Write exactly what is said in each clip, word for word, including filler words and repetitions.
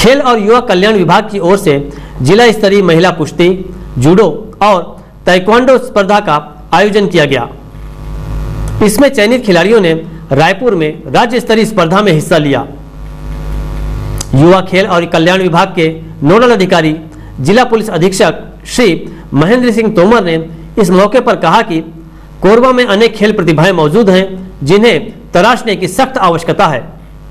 खेल और युवा कल्याण विभाग की ओर से जिला स्तरीय महिला कुश्ती, जूडो और ताइक्वांडो स्पर्धा का आयोजन किया गया। इसमें चयनित खिलाड़ियों ने रायपुर में राज्य स्तरीय स्पर्धा में हिस्सा लिया। युवा खेल और कल्याण विभाग के नोडल अधिकारी जिला पुलिस अधीक्षक श्री महेंद्र सिंह तोमर ने इस मौके पर कहा कि कोरबा में अनेक खेल प्रतिभाएं मौजूद हैं, जिन्हें तराशने की सख्त आवश्यकता है।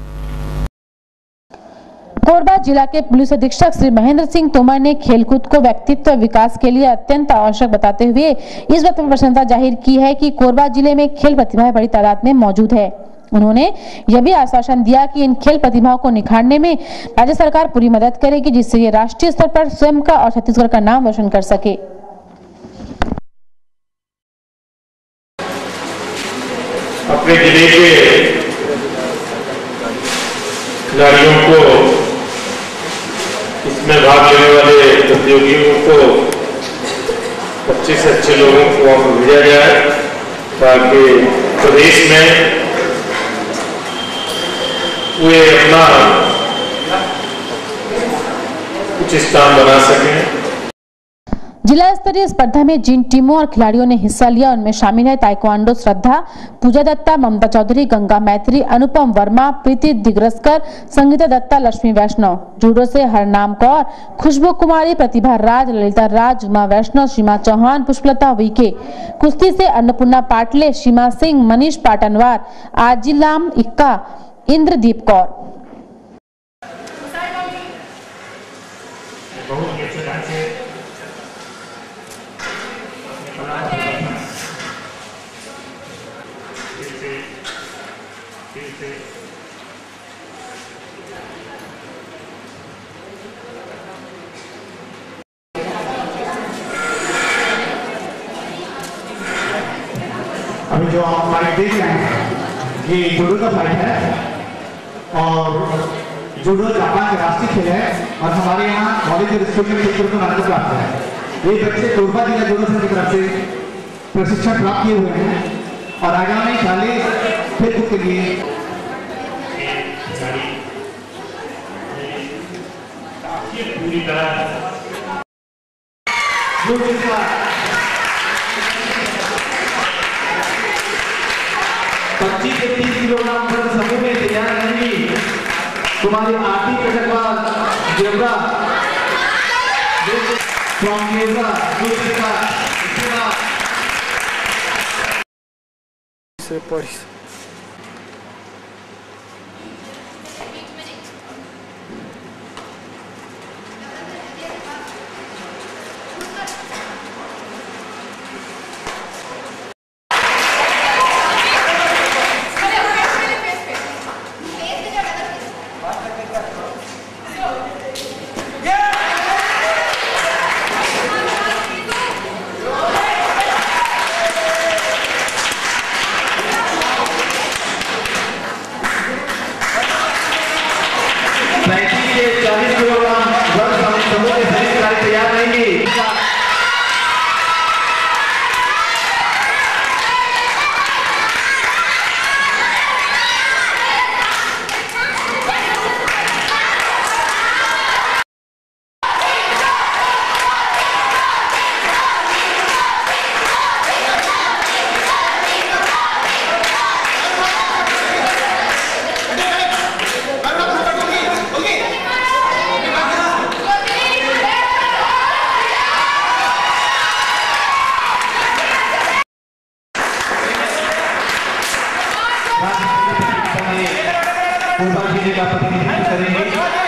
कोरबा जिला के पुलिस अधीक्षक श्री महेंद्र सिंह तोमर ने खेलकूद को व्यक्तित्व विकास के लिए अत्यंत आवश्यक बताते हुए इस बात पर प्रसन्नता जाहिर की है कि कोरबा जिले में खेल प्रतिभाएं बड़ी तादाद में मौजूद है। उन्होंने यह भी आश्वासन दिया कि इन खेल प्रतिभाओं को निखारने में राज्य सरकार पूरी मदद करेगी, जिससे ये राष्ट्रीय स्तर पर स्वयं का और छत्तीसगढ़ का नाम रोशन कर सके। अपने जिले के खिलाड़ियों को, इसमें भाग लेने वाले प्रतियोगियों को पच्चीस अच्छे लोगों को वहां पर भेजा जाए ताकि प्रदेश में वे अपना कुछ स्थान बना सकें। जिला स्तरीय स्पर्धा में जिन टीमों और खिलाड़ियों ने हिस्सा लिया उनमें शामिल है ताइक्वांडो श्रद्धा, पूजा दत्ता, ममता चौधरी, गंगा मैत्री, अनुपम वर्मा, प्रीति दिग्रस्कर, संगीता दत्ता, लक्ष्मी वैष्णव। जूडो से हरनाम कौर, खुशबू कुमारी, प्रतिभा राज, ललिता राज, उमा वैष्णव, सीमा चौहान, पुष्पलता वीके। कुश्ती से अन्नपूर्णा पाटले, सीमा सिंह, मनीष पाटनवार, आजिलाम इक्का, इंद्रदीप कौर। अभी जो आप फाइट देख रहे हैं ये जूडो का फाइट है और जूडो जापान के राष्ट्रीय खेल है और हमारे यहाँ कॉलेज और स्कूल में क्षेत्र को मान्यता प्राप्त है। ये बच्चे कोरबा जिला जूडो संघ की तरफ से प्रशिक्षण प्राप्त किए हुए हैं और आगामी चालीस खेल के लिए पूरी तरह पच्चीस से तीस किलोग्राम समूह में तैयार रहेंगी तुम्हारी आरती कटकवाल जेवरा फ्रॉम जेवरा दूसरे का से पढ़ चालीस किलोग्राम समूह के सभी खिलाड़ी तैयार रहेंगे। कोरबा जिले का प्रतिनिधित्व करेंगे।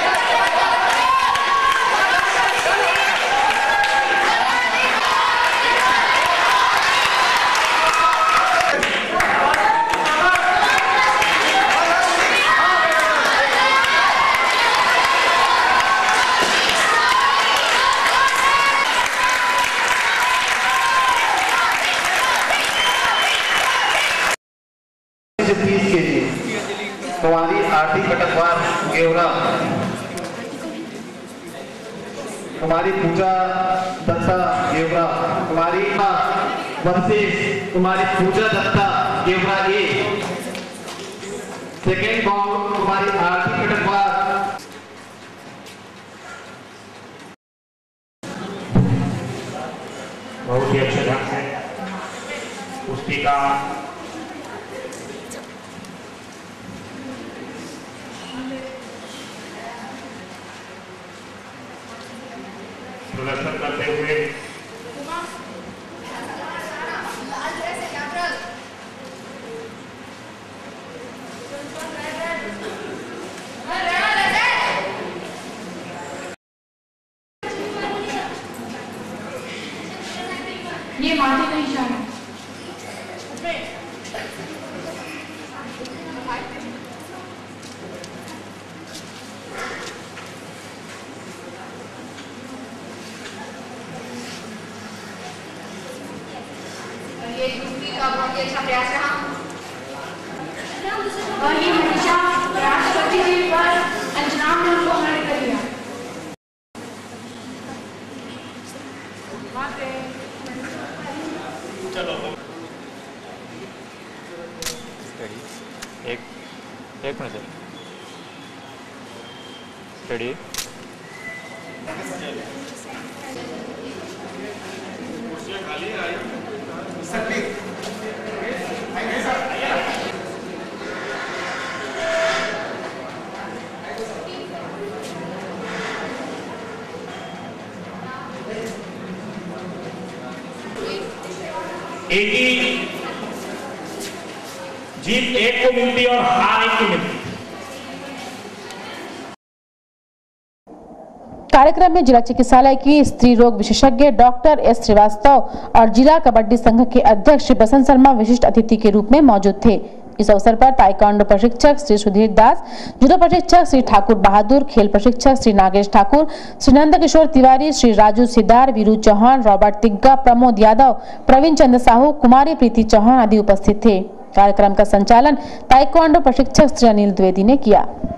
तीस के जी कुमारी आरती कटकवार गेवरा, कुमारी पूजा दत्ता गेवरा, कुमारी वंशिश कुमारी पूजा दत्ता गेवरा ए, सेकेंड बाउंड कुमारी आरती कटकवार बहुत ही अच्छे ढंग से कुश्ती का प्रदर्शन करते हुए ये माथे का निशान है। ये कुश्ती का बहुत ही अच्छा प्रयास रहा और ये हमेशा राष्ट्रपति जी पर अंजनाम ने उनको हरण कर दिया। चलो एक एक मिनट स्टडी एक ही जीत एक को मिलती और हार एक को मिलती। कार्यक्रम में जिला चिकित्सालय की स्त्री रोग विशेषज्ञ डॉक्टर एस श्रीवास्तव और जिला कबड्डी संघ के अध्यक्ष बसंत शर्मा विशिष्ट अतिथि के रूप में मौजूद थे। इस अवसर पर ताइक्वांडो प्रशिक्षक श्री सुधीर दास, जूडो प्रशिक्षक श्री ठाकुर बहादुर, खेल प्रशिक्षक श्री नागेश ठाकुर, श्री नंद किशोर तिवारी, श्री राजू सिद्धार, वीरू चौहान, रॉबर्ट तिग्गा, प्रमोद यादव, प्रवीण चंद्र साहू, कुमारी प्रीति चौहान आदि उपस्थित थे। कार्यक्रम का संचालन ताइक्वांडो प्रशिक्षक श्री अनिल द्विवेदी ने किया।